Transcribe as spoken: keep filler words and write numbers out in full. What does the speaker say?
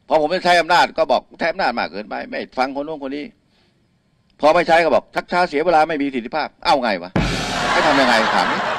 พอผมจะใช้อำนาจก็บอกใช้อำนาจมากเกินไปไม่ฟังคนโน้นคนนี้พอไม่ใช้ก็บอกชักช้าเสียเวลาไม่มีประสิทธิภาพเอ้าไงวะให้ทำยังไงถามนี่